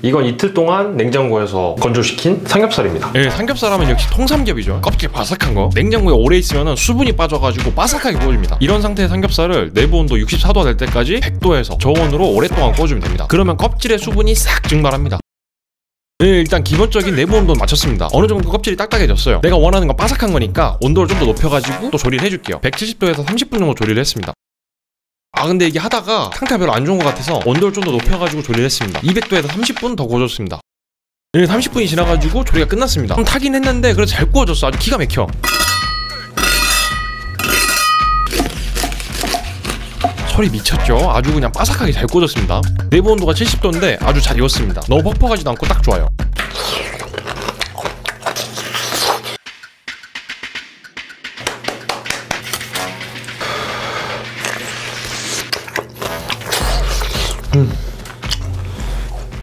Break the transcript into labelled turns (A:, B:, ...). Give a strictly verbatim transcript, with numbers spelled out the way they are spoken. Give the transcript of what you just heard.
A: 이건 이틀 동안 냉장고에서 건조시킨 삼겹살입니다.
B: 네, 삼겹살 하면 역시 통삼겹이죠. 껍질 바삭한 거. 냉장고에 오래 있으면 수분이 빠져가지고 바삭하게 구워집니다. 이런 상태의 삼겹살을 내부 온도 육십사 도가 될 때까지 백 도에서 저온으로 오랫동안 구워주면 됩니다. 그러면 껍질의 수분이 싹 증발합니다. 네, 일단 기본적인 내부 온도는 맞췄습니다. 어느 정도 껍질이 딱딱해졌어요. 내가 원하는 건 바삭한 거니까 온도를 좀 더 높여가지고 또 조리를 해줄게요. 백칠십 도에서 삼십 분 정도 조리를 했습니다. 아 근데 이게 하다가 상태가 별로 안 좋은 것 같아서 온도를 좀 더 높여가지고 조리를 했습니다. 이백 도에서 삼십 분 더 구워줬습니다. 네, 삼십 분이 지나가지고 조리가 끝났습니다. 좀 타긴 했는데 그래도 잘 구워졌어. 아주 기가 막혀. 소리 미쳤죠? 아주 그냥 바삭하게 잘 구워졌습니다. 내부 온도가 칠십 도인데 아주 잘 익었습니다. 너무 퍽퍽하지도 않고 딱 좋아요. 음.